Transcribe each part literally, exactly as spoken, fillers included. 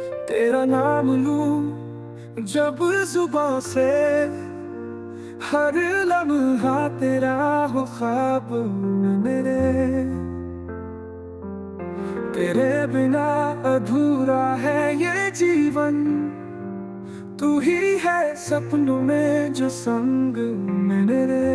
तेरा नाम लूं जब जुबां से, हर लम्हा तेरा हो ख्वाब में मेरे। तेरे बिना अधूरा है ये जीवन, तू ही है सपनों में जो संग में मेरे।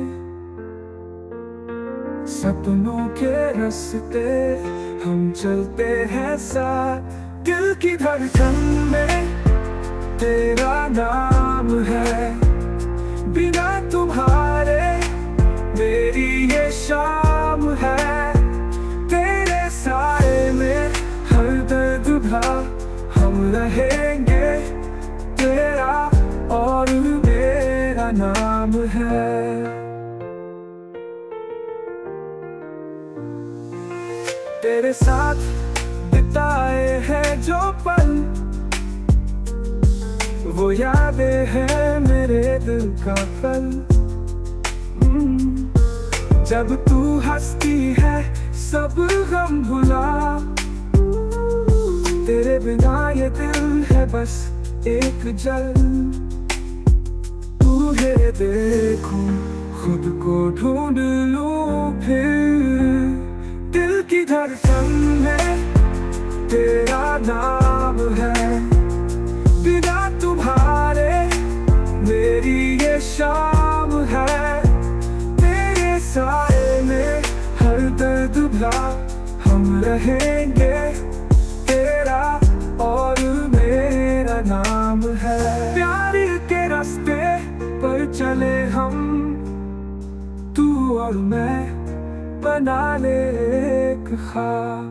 सपनों के रास्ते हम चलते हैं साथ, दिल की धड़कन में तेरा नाम है। बिना तुम्हारे मेरी ये शाम है, तेरे साए में हर दर्द भरा हम रहेंगे। तेरा और मेरा नाम है। तेरे साथ बिताए हैं जो पल, वो यादें हैं मेरे दिल का कल। जब तू हंसती है सब गम भुला, तेरे बिना ये दिल है बस एक जल। तू है देखूं खुद को ढूंढ लूं फिर, दिल की धड़कन में तेरा नाम है। बिना तुम्हारे मेरी ये शाम है, तेरे साए में हर दर्द भरा हम रहेंगे। तेरा और मेरा नाम है। प्यार के रास्ते पर चले हम, तू और मैं बना ले एक ख्वाब।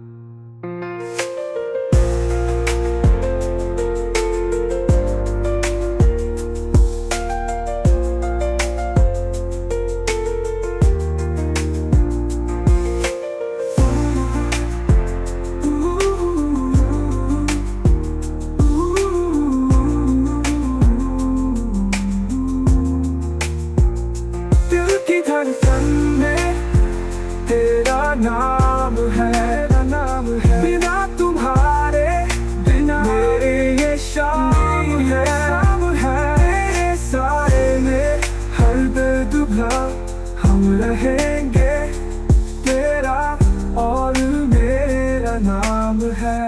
धड़कन में तेरा नाम है, तेरा नाम है। बिना तुम्हारे बिना मेरे ये शाम है, शाम है। तेरे साए में हर दर्द भरा हम रहेंगे। तेरा और मेरा नाम है।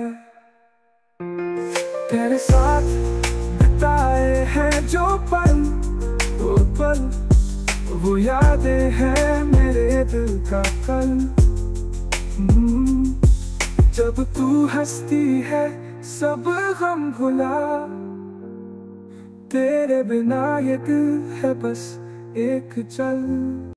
तेरे साथ बिताए हैं जो पल, वो पल वो यादें हैं मेरे दिल का कल। जब तू हंसती है सब गम भुला, तेरे बिना ये दिल है बस एक चल।